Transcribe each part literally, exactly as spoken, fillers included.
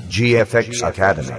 جي اف اكس Academy.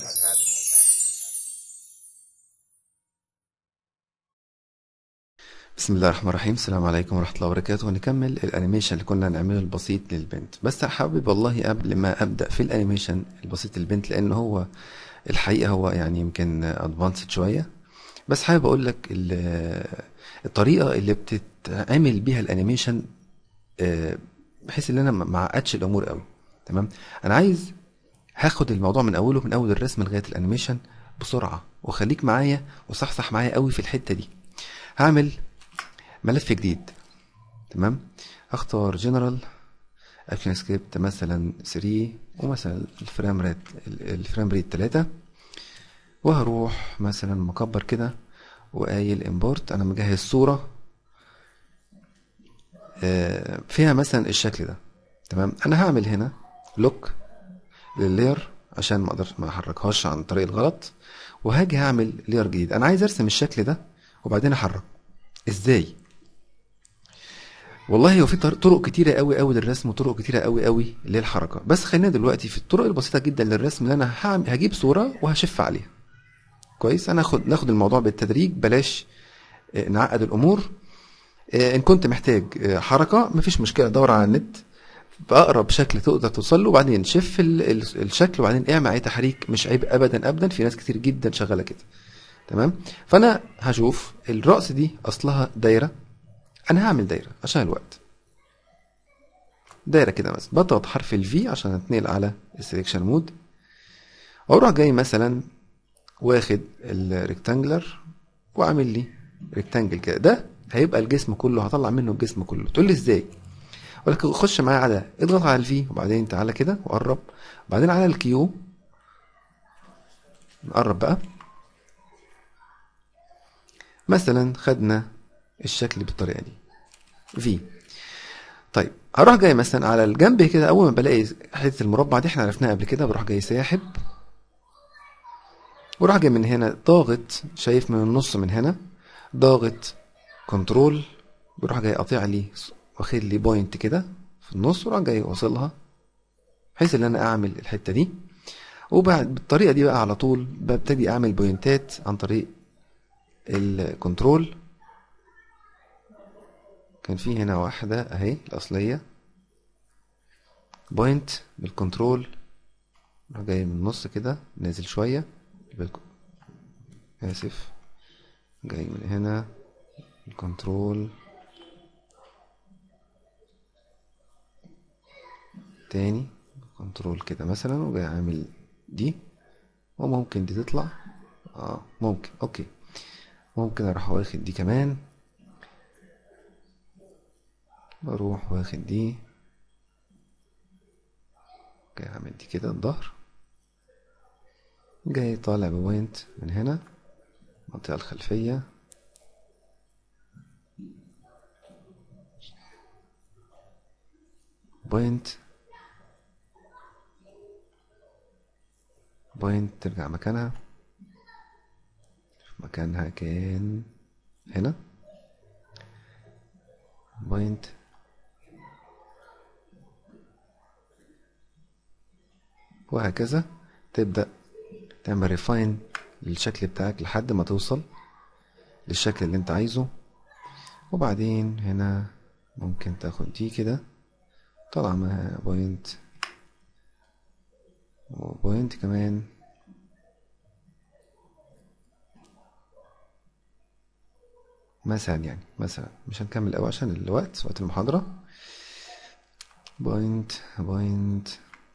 بسم الله الرحمن الرحيم. السلام عليكم ورحمة الله وبركاته. ونكمل الانيميشن اللي كنا نعمله البسيط للبنت. بس حابب والله قبل ما ابدا في الانيميشن البسيط للبنت، لان هو الحقيقة هو يعني يمكن ادفانسد شوية، بس حابب اقول لك الطريقة اللي بتتعمل بيها الانيميشن، آه، بحيث ان انا ما اعقدش الامور قوي. تمام. انا عايز هاخد الموضوع من اوله، من اول الرسم لغاية الانيميشن بسرعة، وخليك معايا وصحصح معايا قوي في الحتة دي. هعمل ملف جديد. تمام. هختار جنرال اكشن سكريبت مثلا ثلاثة، ومثلا الفريم ريت الفريم ريت ثلاثة، وهروح مثلا مكبر كده وقايل امبورت. انا مجهز صورة آه، فيها مثلا الشكل ده. تمام. انا هعمل هنا لوك لللاير عشان ما اقدرش ما احركهاش عن طريق الغلط، وهاجي هعمل لاير جديد. انا عايز ارسم الشكل ده وبعدين احرك. ازاي؟ والله هو في طر- طرق كتيره قوي قوي للرسم، وطرق كتيره قوي قوي للحركه، بس خلينا دلوقتي في الطرق البسيطه جدا للرسم، اللي انا هعمل هجيب صوره وهشف عليها. كويس. انا هاخد ناخد الموضوع بالتدريج، بلاش آه، نعقد الامور. آه، ان كنت محتاج آه، حركه مفيش مشكله، دور على النت باقرب شكل تقدر توصل له، وبعدين شف ال- ال- الشكل، وبعدين اعمل عليه تحريك. مش عيب ابدا ابدا، في ناس كتير جدا شغاله كده. تمام. فانا هشوف الرأس دي اصلها دايره، انا هعمل دايره عشان الوقت. دايره كده مثلا، بضغط حرف الفي عشان اتنقل على السليكشن مود، واروح جاي مثلا واخد الريكتانجلر وعامل لي ريكتانجل كده. ده هيبقى الجسم كله، هطلع منه الجسم كله. تقول لي ازاي؟ اقول لك خش معايا على اضغط على الفي، وبعدين تعالى كده وقرب، وبعدين على الكيو نقرب بقى. مثلا خدنا الشكل بالطريقه دي في. طيب هروح جاي مثلا على الجنب كده، اول ما بلاقي حته المربع دي احنا عرفناها قبل كده، بروح جاي ساحب، وراح جاي من هنا ضاغط، شايف من النص من هنا ضاغط كنترول، بروح جاي قاطع لي واخد لي بوينت كده في النص، وراح جاي واصلها بحيث ان انا اعمل الحته دي. وبعد بالطريقه دي بقى على طول ببتدي اعمل بوينتات عن طريق الكنترول. كان في هنا واحده اهي الاصليه، بوينت بالكنترول، راح جاي من النص كده نازل شويه بالك... اسف، جاي من هنا الكنترول تاني، كنترول كده مثلا، وجاي عامل دي. وممكن دي تطلع، اه ممكن، اوكي. ممكن اروح واخد دي كمان، واروح واخد دي، جاي عامل دي كده الظهر، جاي طالع بوينت من هنا المنطقة الخلفية، بوينت بوينت ترجع مكانها، مكانها كان هنا، بوينت، وهكذا. تبدأ تعمل ريفاين للشكل بتاعك لحد ما توصل للشكل اللي انت عايزه. وبعدين هنا ممكن تاخد دي كده طالع معاها بوينت، وبوينت كمان، مثلا يعني مثلا مش هنكمل قوي عشان الوقت، وقت المحاضرة. بوينت بوينت،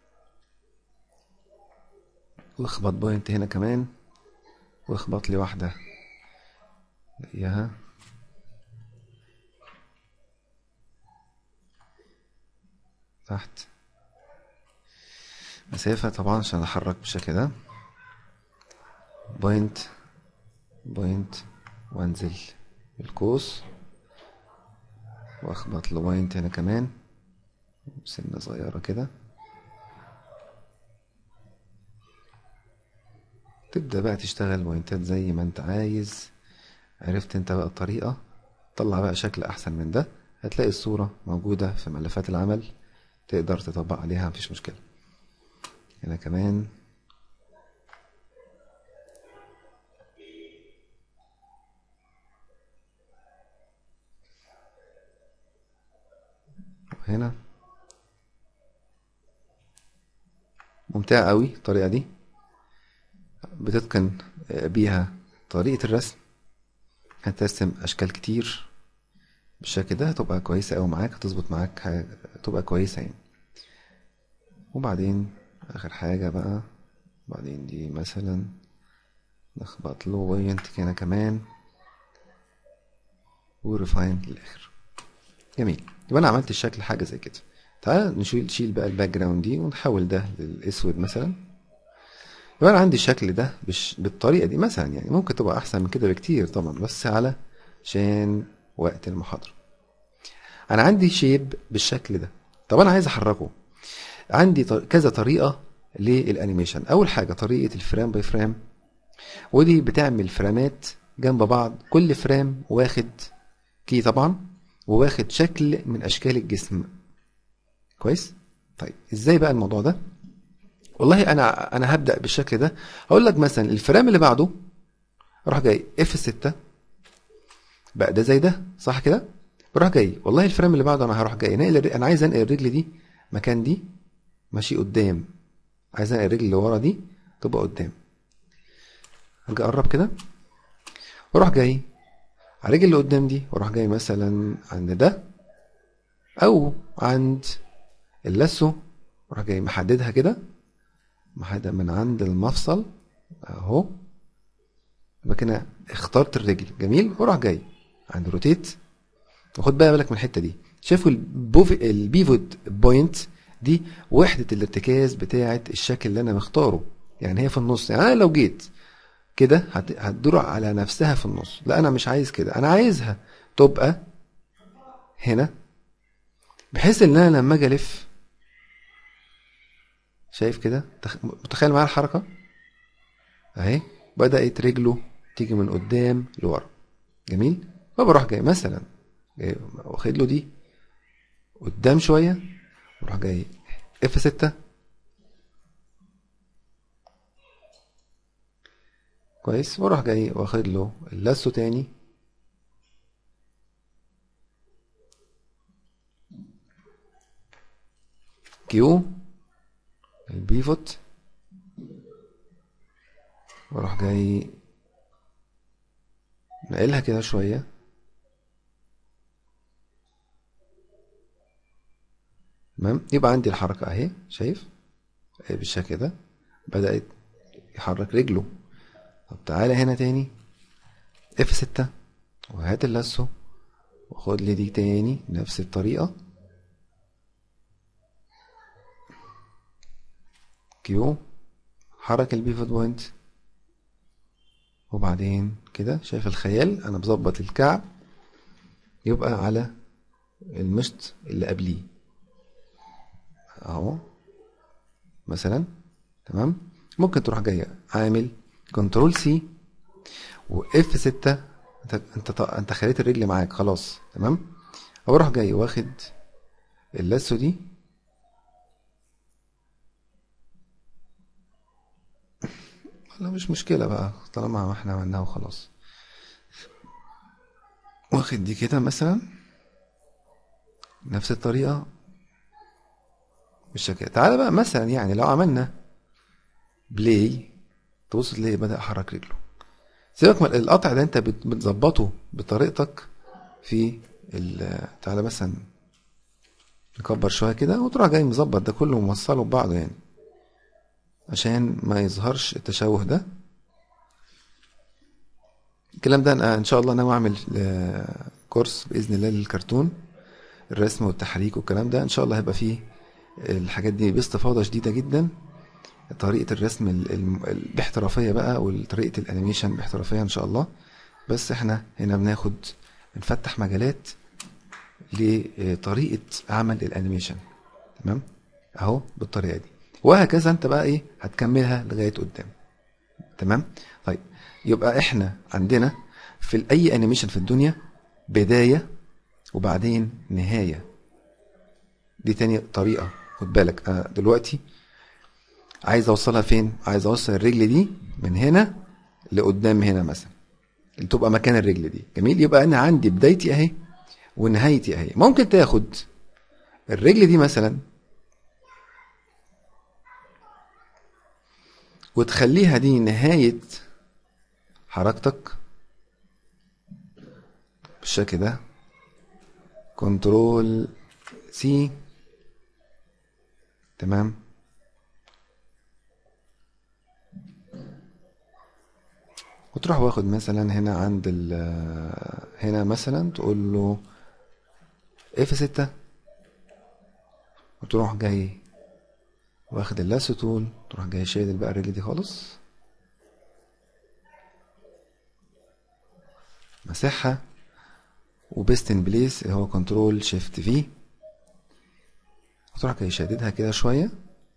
واخبط بوينت هنا كمان، واخبط لي واحدة اياها تحت مسافة طبعا عشان احرك بالشكل ده. بوينت بوينت، وانزل القوس، واخبط له بوينت هنا كمان سنة صغيرة كده. تبدأ بقى تشتغل بوينتات زي ما انت عايز. عرفت انت بقى الطريقة، طلع بقى شكل احسن من ده. هتلاقي الصورة موجودة في ملفات العمل، تقدر تطبق عليها مفيش مشكلة. هنا كمان. هنا ممتعة قوي الطريقة دي، بتتقن بيها طريقة الرسم، هترسم اشكال كتير بالشكل ده، هتبقى كويسة قوي معاك، هتظبط معاك، هتبقى كويسة يعني. وبعدين اخر حاجة بقى، بعدين دي مثلا نخبط له بوينت هنا كمان وريفاين للاخر. جميل، يبقى انا عملت الشكل حاجة زي كده. تعال نشيل نشيل بقى الباك جراوند دي ونحول ده للاسود مثلا. يبقى انا عندي الشكل ده بش بالطريقة دي مثلا، يعني ممكن تبقى احسن من كده بكتير طبعا، بس على عشان وقت المحاضرة. انا عندي شيب بالشكل ده، طب انا عايز احركه. عندي ط- كذا طريقة للانيميشن. اول حاجة طريقة الفريم باي فريم، ودي بتعمل فريمات جنب بعض، كل فريم واخد كي طبعا، وواخد شكل من اشكال الجسم. كويس. طيب ازاي بقى الموضوع ده؟ والله انا انا هبدأ بالشكل ده. هقول لك مثلا الفريم اللي بعده اروح جاي اف ستة، بقى ده زي ده صح كده. بروح جاي والله الفريم اللي بعده انا هروح جاي نقل الر- انا عايز انقل الرجل دي مكان دي، ماشي قدام. عايز انقل الرجل اللي ورا دي تبقى قدام. هاجي اقرب كده واروح جاي على الرجل اللي قدام دي، واروح جاي مثلا عند ده او عند اللثه، واروح جاي محددها كده، محدد من عند المفصل اهو. يبقى كده اخترت الرجل. جميل. واروح جاي عند روتيت، وخد بقى بالك من الحته دي. شايفوا البوف البيفوت بوينت دي وحده الارتكاز بتاعه الشكل اللي انا مختاره، يعني هي في النص. يعني انا لو جيت كده هت- هتدور على نفسها في النص، لا انا مش عايز كده، انا عايزها تبقى هنا، بحيث ان انا لما اجي الف، شايف كده، تخ- متخيل معايا الحركه اهي، بدات رجله تيجي من قدام لورا. جميل. فبروح جاي مثلا جاي واخد له دي قدام شويه، وراح جاي اف ستة. كويس. واروح جاي واخد له اللاسو تاني، كيو البيفوت، واروح جاي نقلها كده شويه. تمام. يبقى عندي الحركه اهي، شايف اهي بالشكل ده، بدات يحرك رجله. طب تعالى هنا تاني اف ستة، وهات اللاسو وخد لي دي تاني نفس الطريقه، كيو، حرك البيفوت بوينت. وبعدين كده شايف الخيال، انا بظبط الكعب يبقى على المشط اللي قبليه اهو مثلا. تمام. ممكن تروح جاي عامل كنترول سي واف ستة، انت انت انت خليت الرجل معاك خلاص. تمام. او اروح جاي واخد اللاسو دي، لا مش مشكلة بقى طالما ما احنا عملناها وخلاص. واخد دي كده مثلا نفس الطريقة بالشكل. تعالى بقى مثلا يعني لو عملنا بلاي، تبص تلاقي بدأ يحرك رجله. سيبك من القطع ده، انت بت- بتظبطه بطريقتك في ال- تعالى مثلا نكبر شوية كده، وتروح جاي مظبط ده كله وموصله ببعضه يعني، عشان ما يظهرش التشوه ده. الكلام ده انا ان شاء الله ناوي اعمل آه، كورس باذن الله للكرتون، الرسم والتحريك والكلام ده ان شاء الله هيبقى فيه الحاجات دي باستفاضه شديده جدا. طريقه الرسم ال- ال- ال- باحترافيه بقى، وطريقه الانيميشن باحترافيه ان شاء الله. بس احنا هنا بناخد بنفتح مجالات لطريقه عمل الانيميشن. تمام. اهو بالطريقه دي، وهكذا انت بقى ايه هتكملها لغايه قدام. تمام. طيب يبقى احنا عندنا في اي انيميشن في الدنيا بدايه وبعدين نهايه. دي تاني طريقه. خد بالك انا دلوقتي عايز اوصلها فين؟ عايز اوصل الرجل دي من هنا لقدام هنا مثلا، اللي تبقى مكان الرجل دي. جميل، يبقى انا عندي بدايتي اهي ونهايتي اهي. ممكن تاخد الرجل دي مثلا وتخليها دي نهاية حركتك بالشكل ده، كنترول سي، تمام. وتروح واخد مثلا هنا عند ال هنا مثلا تقول له اف ستة، وتروح جاي واخد اللاسو تول، تروح جاي شايل بقى الرجل دي خالص، مسحها، وبيست ان بليس اللي هو كنترول شيفت في، وتروح جاي شاددها كده شويه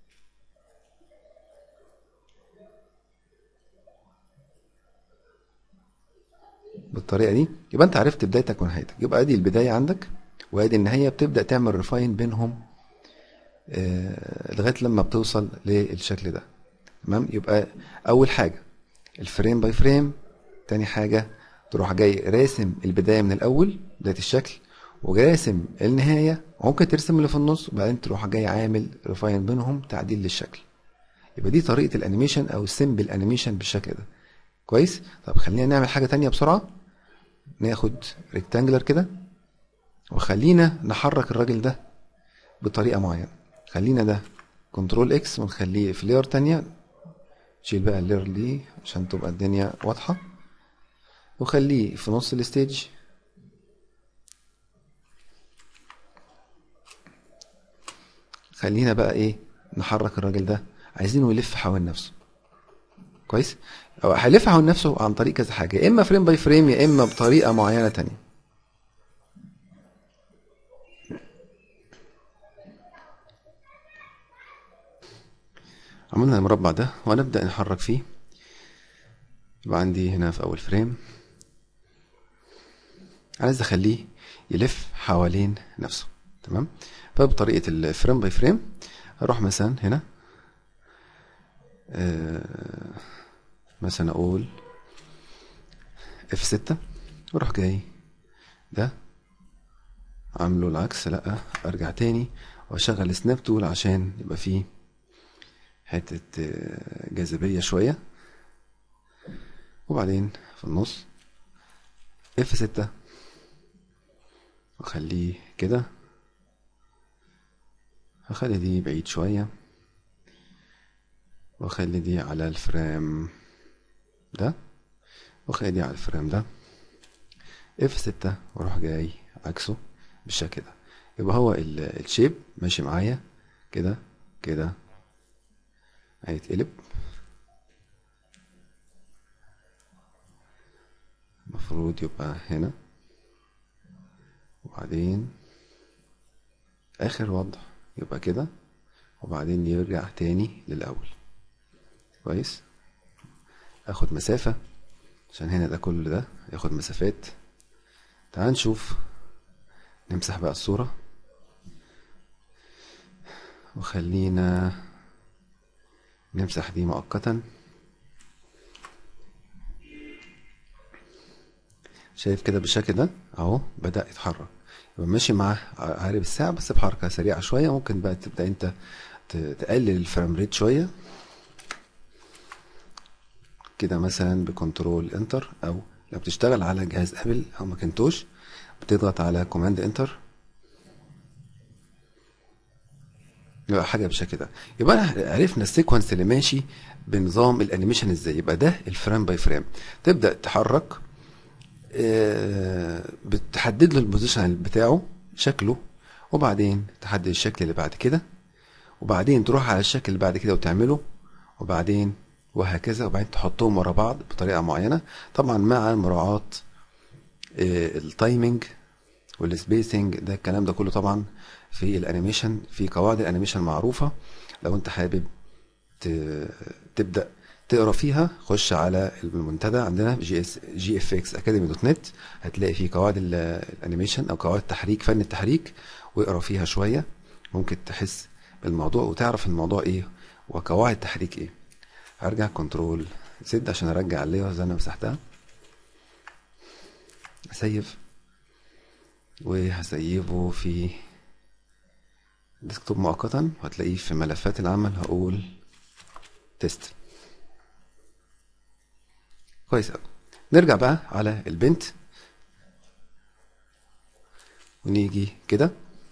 بالطريقه دي. يبقى انت عرفت بدايتك ونهايتك. يبقى ادي البدايه عندك وادي النهايه، بتبدا تعمل ريفاين بينهم آه لغايه لما بتوصل للشكل ده، تمام. يبقى اول حاجه الفريم باي فريم، تاني حاجه تروح جاي راسم البدايه من الاول، بدايه الشكل، وراسم النهايه، وممكن ترسم اللي في النص، وبعدين تروح جاي عامل ريفاين بينهم، تعديل للشكل. يبقى دي طريقه الانيميشن او السيمبل انيميشن بالشكل ده. كويس. طب خلينا نعمل حاجه تانية بسرعه. ناخد ريكتانجلر كده وخلينا نحرك الراجل ده بطريقه معينه. خلينا ده كنترول اكس ونخليه في لير تانية، شيل بقى اللير دي عشان تبقى الدنيا واضحه، وخليه في نص الستيج. خلينا بقى ايه، نحرك الراجل ده، عايزينه يلف حوالين نفسه. كويس. او هيلف حوالين نفسه عن طريق كذا حاجه، يا اما فريم باي فريم، يا اما بطريقه معينه تانية. عملنا المربع ده وهنبدا نحرك فيه. يبقى عندي هنا في اول فريم عايز اخليه يلف حوالين نفسه، تمام. فبطريقه الفريم باي فريم هروح مثلا هنا آه مثلا اقول اف ستة، واروح جاي ده عامله العكس، لا ارجع تاني واشغل سناب تول عشان يبقى فيه حته جاذبيه شويه، وبعدين في النص اف ستة واخليه كده، هخلي دي بعيد شويه، واخلي دي على الفريم ده، واخلي دي على الفريم ده، اف ستة واروح جاي عكسه بالشكل ده. يبقى هو الشيب ماشي معايا كده كده، هيتقلب. المفروض يبقى هنا، وبعدين اخر وضع يبقى كده، وبعدين يرجع تاني للاول. كويس. اخد مسافة عشان هنا ده كل ده ياخد مسافات. تعال نشوف، نمسح بقى الصورة وخلينا نمسح دي مؤقتا. شايف كده بالشكل ده اهو بدأ يتحرك، يبقى ماشي مع عقارب الساعة بس بحركة سريعة شوية. ممكن بقى تبدأ انت تقلل الفريم ريت شوية كده، مثلا بكنترول انتر، او لو بتشتغل على جهاز ابل او ماكنتوش بتضغط على كوماند انتر، يبقى حاجه بالشكل ده. يبقى انا عرفنا السيكونس اللي ماشي بنظام الانيميشن ازاي. يبقى ده الفريم باي فريم، تبدا تحرك آه بتحدد له البوزيشن بتاعه شكله، وبعدين تحدد الشكل اللي بعد كده، وبعدين تروح على الشكل اللي بعد كده وتعمله، وبعدين وهكذا، وبعدين تحطهم ورا بعض بطريقه معينه، طبعا مع مراعاه آه التايمنج والسبيسنج. ده الكلام ده كله طبعا في الانيميشن، في قواعد الانيميشن معروفه. لو انت حابب تبدا تقرا فيها خش على المنتدى عندنا جي اس جي اف اكس اكاديمي دوت نت، هتلاقي فيه قواعد الانيميشن او قواعد التحريك، فن التحريك، واقرا فيها شويه، ممكن تحس بالموضوع وتعرف الموضوع ايه وقواعد تحريك ايه. هرجع كنترول زد عشان ارجع اللايرز اللي انا مسحتها، اسيف، وهسيبه في ديسكتوب مؤقتا، وهتلاقيه في ملفات العمل هقول تيست. كويس قوي. نرجع بقى على البنت ونيجي كده،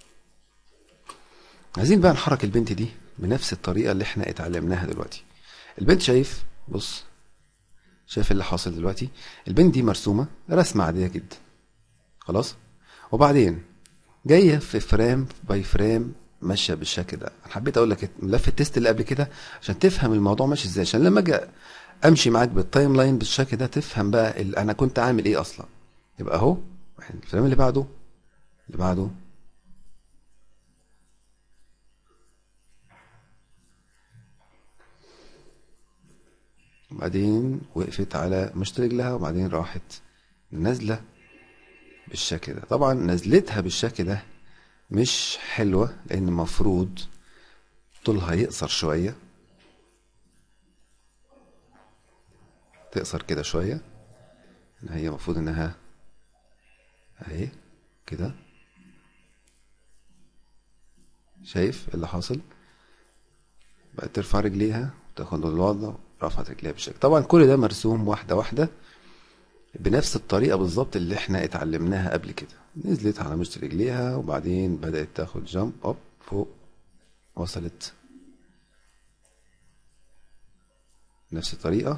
عايزين بقى نحرك البنت دي بنفس الطريقة اللي احنا اتعلمناها دلوقتي. البنت شايف، بص، شايف اللي حاصل دلوقتي. البنت دي مرسومة رسمة عادية جدا، خلاص، وبعدين جاية في فريم باي فريم ماشية بالشكل ده. انا حبيت اقول لك ملف التيست اللي قبل كده عشان تفهم الموضوع ماشي ازاي، عشان لما اجي امشي معاك بالتايم لاين بالشكل ده تفهم بقى ال- انا كنت عامل ايه اصلا. يبقى اهو الفريم اللي بعده، اللي بعده، وبعدين وقفت على مشط رجلها، وبعدين راحت نازلة بالشكل ده. طبعا نزلتها بالشكل ده مش حلوة، لان المفروض طولها يقصر شوية، تقصر كده شوية. إن هي المفروض انها اهي كده. شايف اللي حاصل؟ بقت ترفع رجليها وتاخد الوضع، رفعت رجليها بالشكل. طبعا كل ده مرسوم واحدة واحدة بنفس الطريقة بالظبط اللي احنا اتعلمناها قبل كده. نزلت على مشط رجليها، وبعدين بدأت تاخد جامب اب فوق، وصلت نفس الطريقة.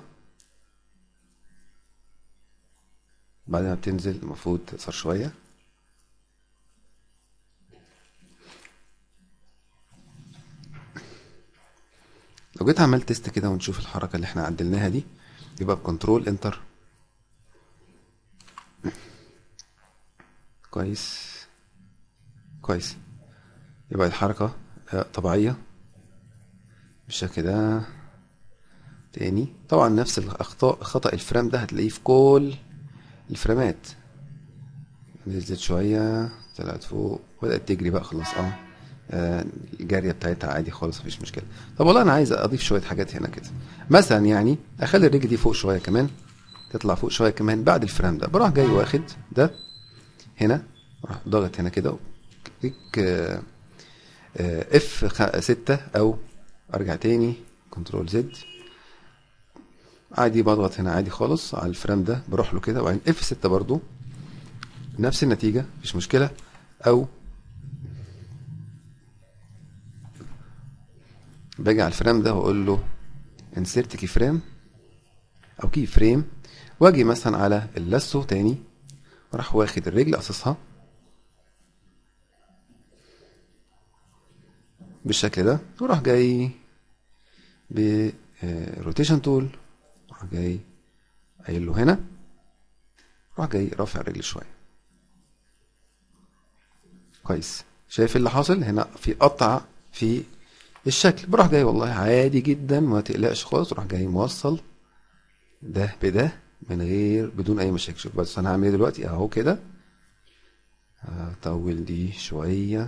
بعد ما بتنزل المفروض تقصر شوية. لو جيت عملت تيست كده ونشوف الحركة اللي احنا عدلناها دي، يبقى بكنترول انتر. كويس كويس. يبقى الحركة آه، طبيعية بالشكل ده. تاني طبعا نفس الاخطاء، خطأ الفريم ده هتلاقيه في كل الفريمات. نزلت شوية، طلعت فوق، بدأت تجري بقى خلاص. اه آه، الجارية بتاعتها عادي خالص، مفيش مشكلة. طب والله انا عايز اضيف شوية حاجات هنا كده، مثلا يعني اخلي الرجل دي فوق شوية كمان، تطلع فوق شوية كمان. بعد الفريم ده بروح جاي واخد ده هنا، راح ضاغط هنا كده، كليك اف ستة، او ارجع تاني كنترول زد عادي، بضغط هنا عادي خالص على الفريم ده، بروح له كده، وبعدين اف ستة برضو نفس النتيجة، مفيش مشكلة. او باجي على الفريم ده واقول له انسيرت كي فريم او كي فريم، واجي مثلا على اللاسو تاني، وراح واخد الرجل قصصها بالشكل ده، وراح جاي ب روتيشن تول، راح جاي قايل له هنا، راح جاي رافع الرجل شويه. كويس. شايف اللي حاصل هنا؟ في قطع في الشكل. بروح جاي والله عادي جدا، ما تقلقش خالص، راح جاي موصل ده بده من غير، بدون اي مشاكل. شوف بس انا هعمل ايه دلوقتي اهو كده، هطول دي شويه،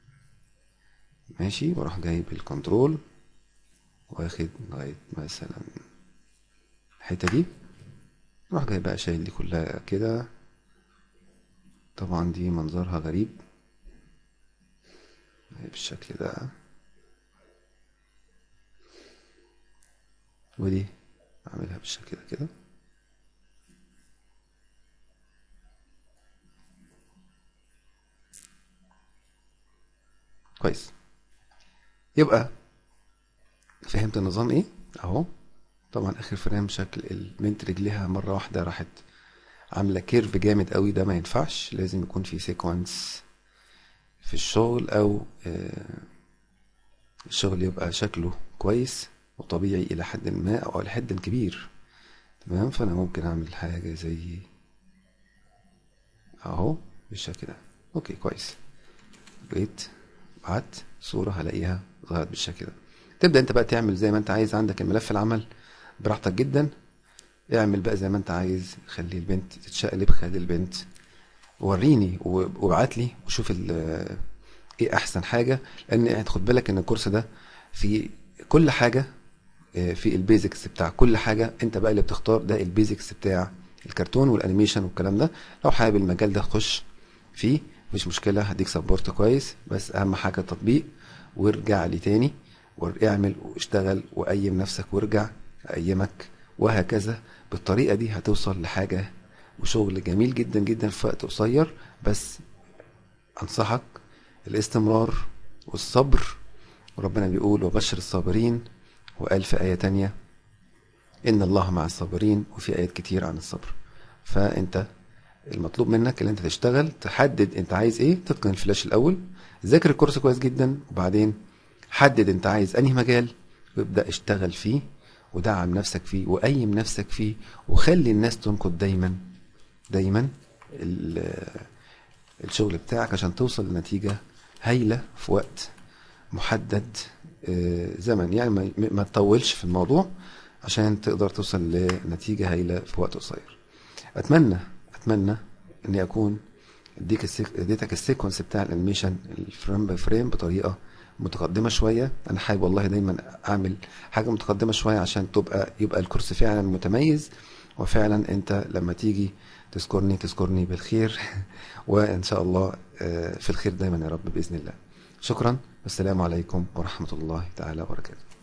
ماشي، واروح جاي بالكنترول واخد لغايه مثلا الحته دي، اروح جاي بقى شايل دي كلها كده. طبعا دي منظرها غريب بالشكل ده، ودي اعملها بالشكل ده كده. كويس. يبقى فهمت النظام ايه اهو. طبعا اخر فريم شكل البنت رجليها مره واحده راحت عامله كيرف جامد قوي، ده ما ينفعش، لازم يكون في سيكونس في الشغل، او آه، الشغل يبقى شكله كويس وطبيعي الى حد ما، او الى حد كبير. تمام. فانا ممكن اعمل حاجه زي اهو بالشكل ده. اوكي كويس. جيت بعت صوره هلاقيها ظهرت بالشكل ده. تبدا انت بقى تعمل زي ما انت عايز، عندك الملف العمل براحتك جدا، اعمل بقى زي ما انت عايز. خلي البنت تتشقلب، خلي البنت، وريني وابعت لي وشوف ال- ايه احسن حاجه. لان خد بالك ان الكورس ده فيه كل حاجة في البيزكس بتاع كل حاجة انت بقى اللي بتختار. ده البيزكس بتاع الكرتون والانيميشن والكلام ده. لو حابب المجال ده خش فيه مش مشكلة، هديك سبورت كويس، بس اهم حاجة تطبيق. وارجع لي تاني واعمل واشتغل وقيم نفسك وارجع اقيمك، وهكذا. بالطريقة دي هتوصل لحاجة وشغل جميل جدا جدا في وقت قصير. بس انصحك الاستمرار والصبر، وربنا بيقول وبشر الصابرين، وقال في آية تانية إن الله مع الصابرين، وفي آيات كتير عن الصبر. فأنت المطلوب منك اللي أنت تشتغل، تحدد أنت عايز إيه، تتقن الفلاش الأول، ذاكر الكورس كويس جدا، وبعدين حدد أنت عايز أنهي مجال وابدأ اشتغل فيه ودعم نفسك فيه وقيم نفسك فيه، وخلي الناس تنقد دايما دايما الشغل بتاعك عشان توصل لنتيجة هايلة في وقت محدد زمن. يعني ما تطولش في الموضوع عشان تقدر توصل لنتيجة هايلة في وقت قصير. اتمنى اتمنى اني اكون اديك اديتك السيكونس بتاع الانيميشن الفريم باي فريم بطريقة متقدمة شوية. انا حابب والله دايما اعمل حاجة متقدمة شوية عشان تبقى يبقى الكورس فعلا متميز، وفعلا انت لما تيجي تذكرني تذكرني بالخير وان شاء الله في الخير دايما يا رب بإذن الله. شكرا، والسلام عليكم ورحمة الله تعالى وبركاته.